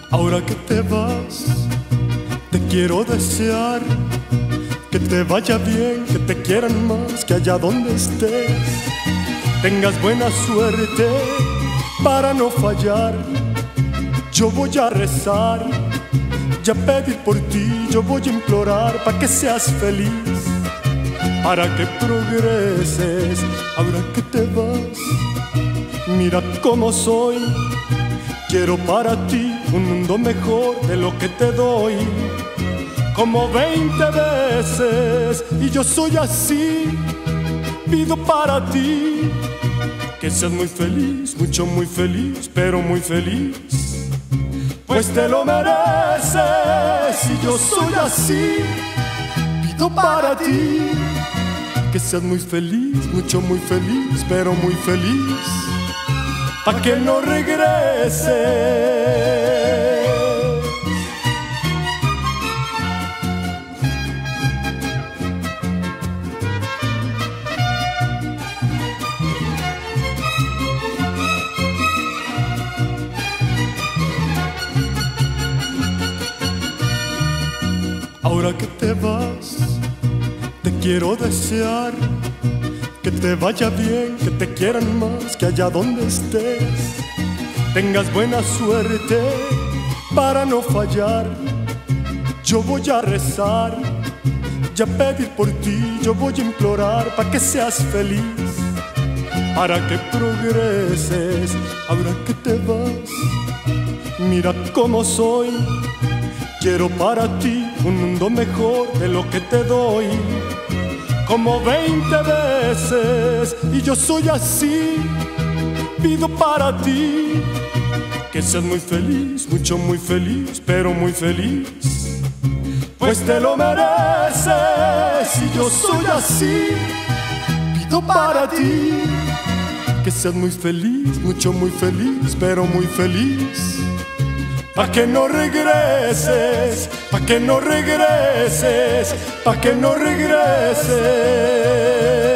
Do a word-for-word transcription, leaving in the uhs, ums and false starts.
Ahora que te vas, te quiero desear que te vaya bien, que te quieran más, que allá donde estés tengas buena suerte para no fallar. Yo voy a rezar y a pedir por ti, yo voy a implorar para que seas feliz, para que progreses. Ahora que te vas, mira cómo soy. Quiero para ti un mundo mejor de lo que te doy, como veinte veces, y yo soy así. Pido para ti que seas muy feliz, mucho muy feliz, pero muy feliz, pues te lo mereces, y yo soy así. Pido para ti que seas muy feliz, mucho muy feliz, pero muy feliz, pa' que no regreses. Ahora que te vas, te quiero desear que te vaya bien, que te quieran más, que allá donde estés tengas buena suerte para no fallar. Yo voy a rezar y a pedir por ti, yo voy a implorar para que seas feliz, para que progreses. Ahora que te vas, mira cómo soy. Quiero para ti un mundo mejor de lo que te doy, como veinte veces, y yo soy así. Pido para ti que seas muy feliz, mucho muy feliz, pero muy feliz, pues te lo mereces, y yo soy así. Pido para ti que seas muy feliz, mucho muy feliz, pero muy feliz, pa' que no regreses, pa' que no regreses, pa' que no regreses.